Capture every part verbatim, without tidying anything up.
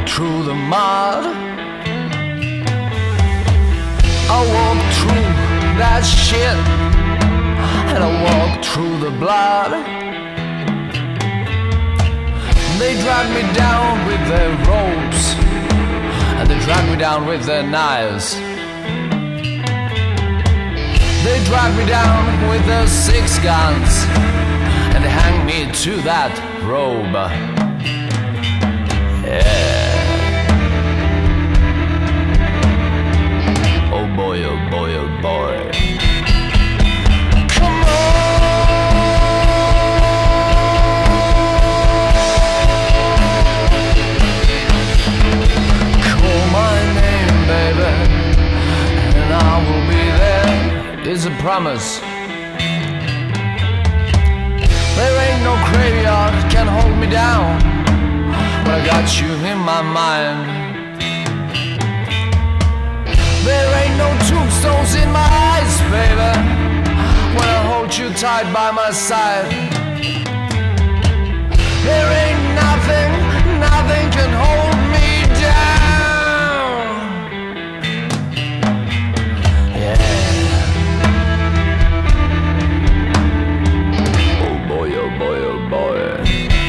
walk through the mud, I walk through that shit, and I walk through the blood. They drag me down with their ropes, and they drag me down with their knives. They drag me down with their six guns, and they hang me to that robe. Yeah. Oh boy, oh boy, oh boy. Come on. Call my name, baby, and I will be there. It's a promise. There ain't no graveyard can hold me down, but I got you in my mind. There ain't no tombstones in my eyes, baby, when I hold you tight by my side. There ain't nothing, nothing can hold me down. Yeah. Oh boy, oh boy, oh boy.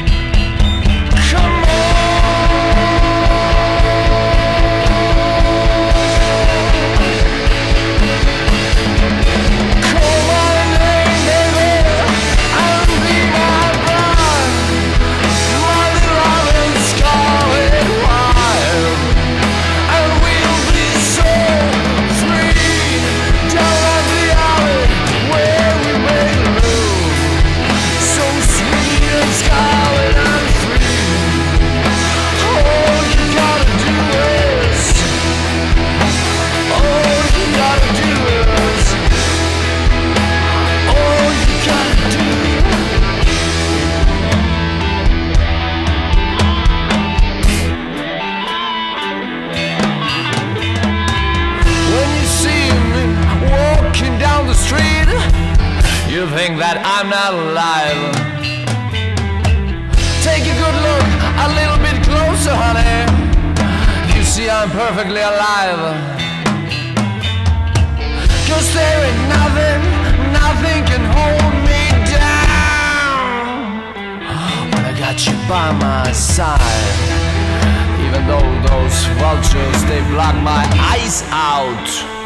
You think that I'm not alive? Take a good look, a little bit closer, honey. You see I'm perfectly alive. Cause there ain't nothing, nothing can hold me down when I got you by my side. Even though those vultures, they block my eyes out.